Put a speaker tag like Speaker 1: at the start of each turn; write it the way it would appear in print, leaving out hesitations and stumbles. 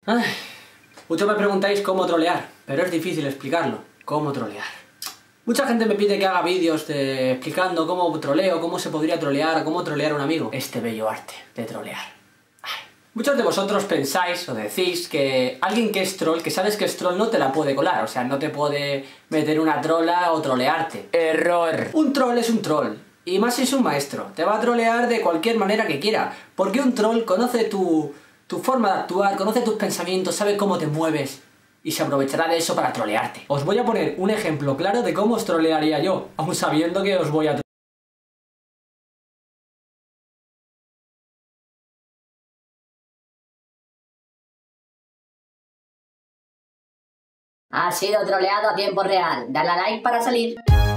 Speaker 1: Ay, muchos me preguntáis cómo trolear, pero es difícil explicarlo. ¿Cómo trolear? Mucha gente me pide que haga vídeos explicando cómo troleo, cómo se podría trolear, cómo trolear a un amigo. Este bello arte de trolear. Ay. Muchos de vosotros pensáis o decís que alguien que es troll, que sabes que es troll, no te la puede colar. O sea, no te puede meter una trola o trolearte. Error. Un troll es un troll. Y más si es un maestro. Te va a trolear de cualquier manera que quiera. Porque un troll conoce tu forma de actuar, conoce tus pensamientos, sabe cómo te mueves y se aprovechará de eso para trolearte. Os voy a poner un ejemplo claro de cómo os trolearía yo, aun sabiendo que os voy a trolear.
Speaker 2: Ha sido troleado a tiempo real. Dale a like para salir.